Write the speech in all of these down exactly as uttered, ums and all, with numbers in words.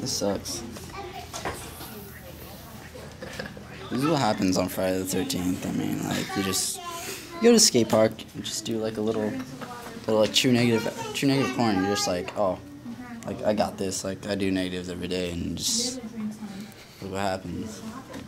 This sucks. This is what happens on Friday the thirteenth. I mean, like, you just you go to the skate park and just do like a little, little like true negative, true negative corner. You're just like, oh, like I got this. Like I do negatives every day, and just look what happens.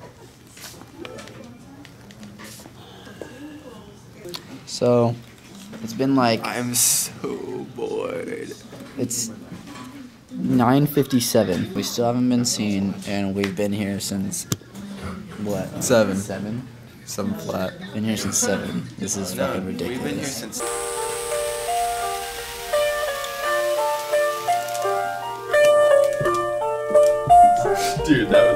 So, it's been like I'm so bored. It's nine fifty-seven. We still haven't been seen, and we've been here since what? Seven. Seven. Seven flat. Been here since seven. This is fucking ridiculous. We've been here since. Dude, that